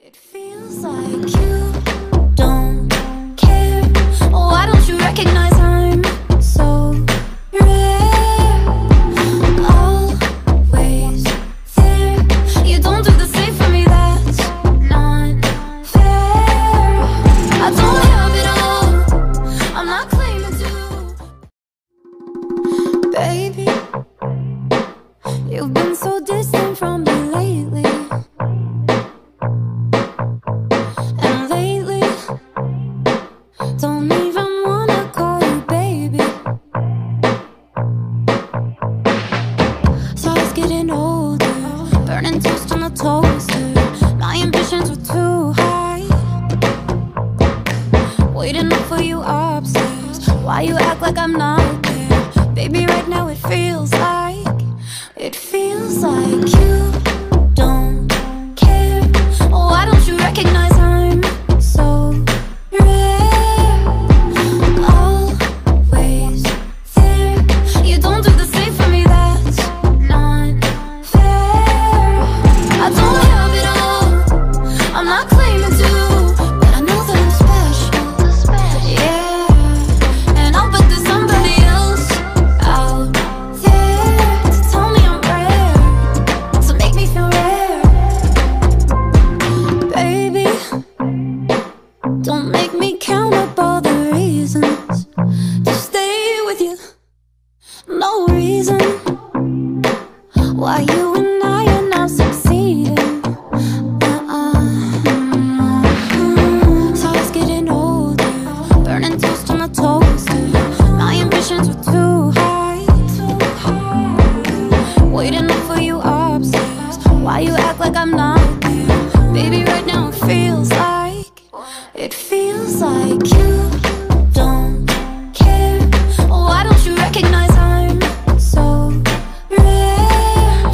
It feels like you don't care. Why don't you recognize I'm so rare? Always there. You don't do the same for me, that's not fair. I don't have it all, I'm not claiming to. Baby, you've been so distant from me lately. Don't even wanna call you baby. So I was getting older, burning toast on the toaster. My ambitions were too high, waiting up for you upstairs. Why you act like I'm not there? Baby, right now it feels like you don't care. Why don't you recognize I'm so rare? Always there. You don't do the same for me, that's not fair. I don't have it all, I'm not claiming to, but I know that I'm special. Yeah, and I'll bet there's somebody else out there to tell me I'm rare, to make me feel rare. Baby, don't make me count up all the reasons to stay with you. No reason why you and I are not succeeding. So I was getting older, burning toast on the toaster. My ambitions were too high, waiting up for you upstairs. Why you act like I'm not there? Baby, right now it feels like you don't care. Why don't you recognize I'm so rare?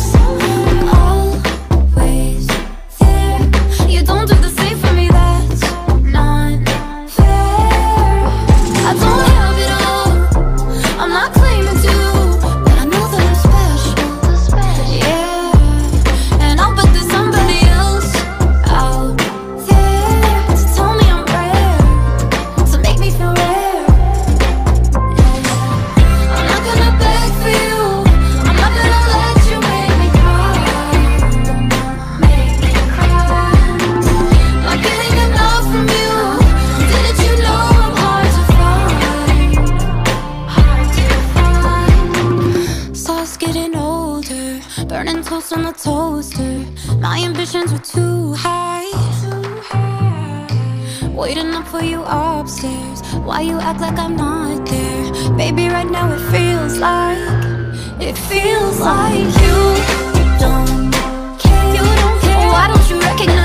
Always there. You don't do the same for me, that's not fair. I don't have it all, I'm not claiming to, but I know that I'm special. Yeah, and I'll bet there's somebody else out there to tell me I'm rare, to make me feel rare. I'm not gonna beg for you, I'm not gonna let you make me cry, make me cry. Not getting enough from you, didn't you know I'm hard to find? So I was getting older, burning toast on the toaster. My ambitions were too high, waiting up for you upstairs. Why you act like I'm not there? Baby, right now it feels like you don't care. Why don't you recognize